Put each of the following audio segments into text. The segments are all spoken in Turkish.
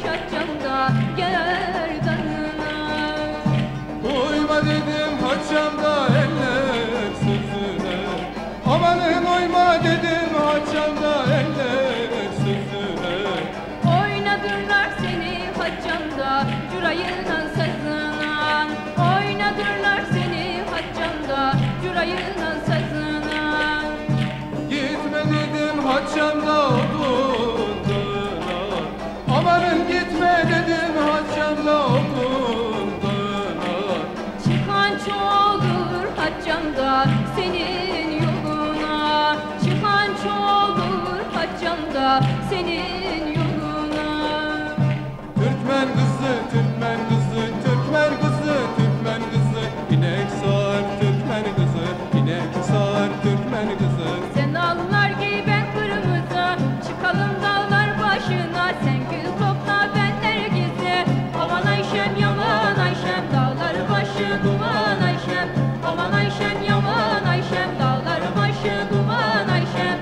açacağım da gerdanına. Uyma dedim haçam da eller sözüne. Amanın uyma dedim haçam da eller sözüne. Oynadırlar seni haccamda cürayının sazına. Oynadırlar seni haccamda cürayının sazına. Gitme dedim haçam da odunduna. Amanın gitme dedim haçam da odunduna. Çıkan çoğulur haccamda senin yoluna. Çıkan çoğulur haccamda senin yoluna. Türkmen kızı, Türkmen kızı, Türkmen kızı, Türkmen kızı. İnek sağar Türkmen kızı, inek sağar Türkmen kızı. Sendallar giy ben kırmızı, çıkalım dağlar başına. Sen gül topla ben Nergiz'e. Aman Ayşem yaman Ayşem, dağlar başı duman Ayşem. Aman Ayşem yaman Ayşem, dağlar başı duman Ayşem.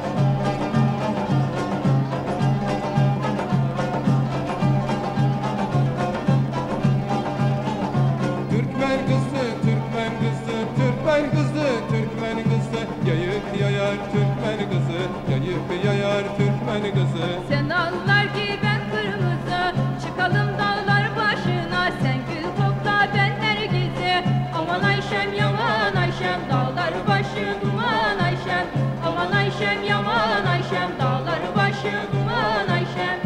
Türkmen kızı, Türkmen kızı, Türkmen kızı, Türkmen kızı. Yayık yayar Türkmen kızı, yayık yayar Türkmen kızı. Sendallar giy ben kırmızı, çıkalım dağlar başına. Sen gül topla ben Nergiz'e. Aman Ayşem yaman Ayşem, dağlar başı duman Ayşem. Aman Ayşem yaman Ayşem, dağlar başı duman Ayşem.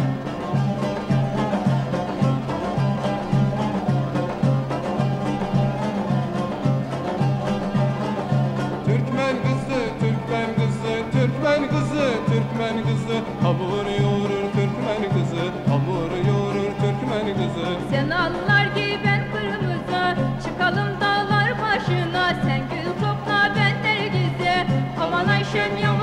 Türkmen kızı, Türkmen kızı, Türkmen kızı, Türkmen kızı. Hamur yoğurur Türkmen kızı, hamur yoğurur Türkmen kızı. Sendallar giy ben kırmızı, çıkalım dağlar başına. Sen gül topla ben Nergiz'e. Aman Ayşem yaman